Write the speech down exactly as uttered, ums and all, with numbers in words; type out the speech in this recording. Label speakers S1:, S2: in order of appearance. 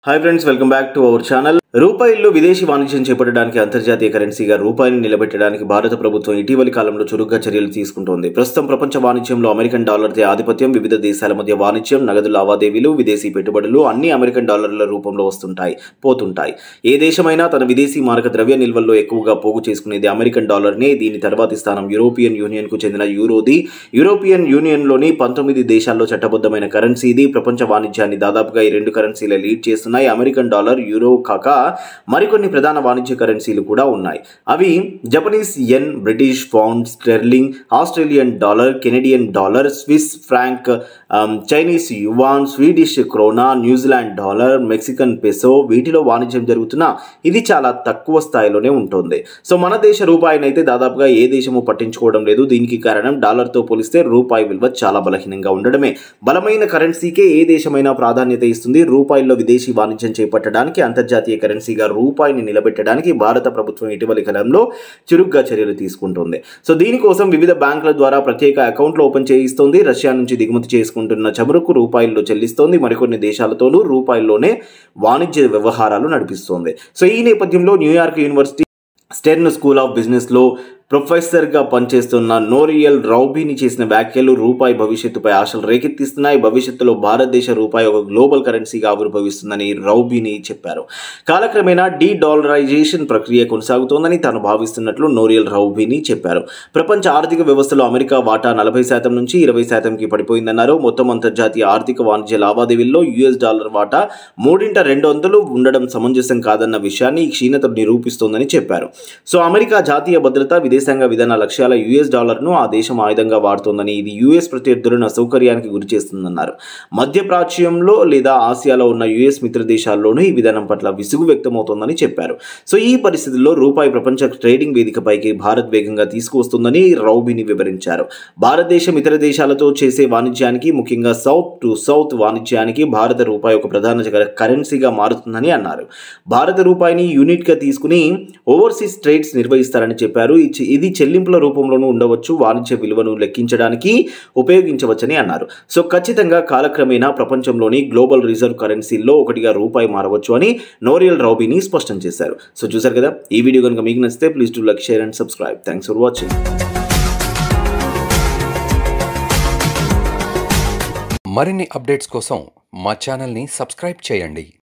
S1: Hi friends, welcome back to our channel. రూపాయిల్లో విదేశీ వాణిజ్యం చేపట్టడానికి అంతర్జాతీయ కరెన్సీగా రూపాయిని నిలబెట్టడానికి భారత ప్రభుత్వం ఇటీవలి కాలంలో చురుగ్గా చర్యలు తీసుకుంటోంది. ప్రస్తుతం ప్రపంచ వాణిజ్యంలో అమెరికన్ డాలర్దే ఆధిపత్యం. వివిధ దేశాల మధ్య వాణిజ్యం, నగదు లావాదేవీలు, విదేశీ పెట్టుబడులు అన్ని అమెరికన్ డాలర్ల రూపంలో వస్తుంటాయి, పోతుంటాయి. ఏ దేశమైనా తన విదేశీ మారక ద్రవ్య నిల్వల్లో ఎక్కువగా పోగు చేసుకునేది అమెరికన్ డాలర్నే. దీని తర్వాతి స్థానం యూరోపియన్ యూనియన్ కు చెందిన యూరోది. యూరోపియన్ యూనియన్లోని పంతొమ్మిది దేశాల్లో చట్టబద్ధమైన కరెన్సీ ఇది. ప్రపంచ వాణిజ్యాన్ని దాదాపుగా ఈ రెండు కరెన్సీలే లీడ్ చేస్తున్నాయి. అమెరికన్ డాలర్, యూరో కాక మరికొన్ని ప్రధాన వాణిజ్య కరెన్సీలు కూడా ఉన్నాయి. అవి Japanese yen, British pound sterling, Australian dollar, Canadian dollar, Swiss franc, Chinese yuan, Swedish krona, New Zealand dollar, Mexican peso. వీటిలో వాణిజ్యం జరుగుతున్నా ఇది చాలా తక్కువ స్థాయిలోనే ఉంటుంది. సో మన దేశ రూపాయిని అయితే దాదాపుగా ఏ దేశము పట్టించుకోవడం లేదు. దీనికి కారణం డాలర్తో పోలిస్తే రూపాయి విలువ చాలా బలహీనంగా ఉండడమే. బలమైన కరెన్సీకే ఏ దేశమైనా ప్రాధాన్యత ఇస్తుంది. రూపాయిల్లో విదేశీ వాణిజ్యం చేపట్టడానికి, అంతర్జాతీయ కరెన్సీగా రూపాయిని నిలబెట్టడానికి భారత ప్రభుత్వం ఇటీవలి కాలంలో చురుగ్గా చర్యలు తీసుకుంటుంది. సో దీనికోసం వివిధ బ్యాంకుల ద్వారా ప్రత్యేక అకౌంట్లు ఓపెన్ చేయిస్తోంది. రష్యా నుంచి దిగుమతి చేసుకుంటున్న చమురుకు రూపాయల్లో చెల్లిస్తోంది. మరికొన్ని దేశాలతోనూ రూపాయల్లోనే వాణిజ్య వ్యవహారాలు నడిపిస్తోంది. సో ఈ నేపథ్యంలో New York University Stern School of బిజినెస్లో ప్రొఫెసర్గా పనిచేస్తున్న నోరియల్ రౌబీని చేసిన వ్యాఖ్యలు రూపాయి భవిష్యత్తుపై ఆశలు రేకెత్తిస్తున్నాయి. భవిష్యత్తులో భారతదేశ రూపాయి ఒక గ్లోబల్ కరెన్సీగా ఆవిర్భవిస్తుందని రౌబీని చెప్పారు. కాలక్రమేణా డీ డాలరైజేషన్ ప్రక్రియ కొనసాగుతోందని తాను భావిస్తున్నట్లు నోరియల్ రౌబీని చెప్పారు. ప్రపంచ ఆర్థిక వ్యవస్థలో అమెరికా వాటా నలభై శాతం నుంచి ఇరవై శాతంకి పడిపోయిందన్నారు. మొత్తం అంతర్జాతీయ ఆర్థిక వాణిజ్య లావాదేవీల్లో యుఎస్ డాలర్ వాటా మూడింట రెండు వందలు ఉండడం సమంజసం కాదన్న విషయాన్ని ఈ క్షీణత నిరూపిస్తోందని చెప్పారు. సో అమెరికా జాతీయ భద్రత, విదేశాంగ విధాన లక్ష్యాల యుఎస్ డాలర్ను ఆ దేశం ఆయుధంగా వాడుతోందని, ఇది యుఎస్ ప్రత్యర్థులను అసౌకర్యానికి గురి చేస్తుందన్నారు. మధ్యప్రాచ్యంలో లేదా ఆసియాలో ఉన్న యుఎస్ మిత్ర దేశాల్లోనూ ఈ విధానం పట్ల విసుగు వ్యక్తమవుతోందని చెప్పారు. సో ఈ పరిస్థితుల్లో రూపాయి ప్రపంచ ట్రేడింగ్ వేదికపైకి భారత్ వేగంగా తీసుకువస్తుందని రౌబీని వివరించారు. భారతదేశం ఇతర దేశాలతో చేసే వాణిజ్యానికి, ముఖ్యంగా సౌత్ టు సౌత్ వాణిజ్యానికి భారత రూపాయి ఒక ప్రధాన కరెన్సీగా మారుతుందని అన్నారు. భారత రూపాయిని యూనిట్గా తీసుకుని ఓవర్సీస్ ట్రేడ్స్ నిర్వహిస్తారని చెప్పారు. ఇది చెల్లింపుల రూపంలోనూ ఉండవచ్చు, వాణిజ్య విలువను లెక్కించడానికి ఉపయోగించవచ్చని అన్నారు. సో ఖచ్చితంగా కాలక్రమేణా ప్రపంచంలోని గ్లోబల్ రిజర్వ్ కరెన్సీల్లో ఒకటిగా రూపాయి మారవచ్చు అని నోరియల్ రౌబీని స్పష్టం చేశారు. సో చూసారు కదా, ఈ వీడియో కనుక మీకు నచ్చితే please do like, share and subscribe. Thanks for watching.
S2: మరిన్ని అప్డేట్స్ కోసం మా ఛానల్ని సబ్స్క్రైబ్ చేయండి.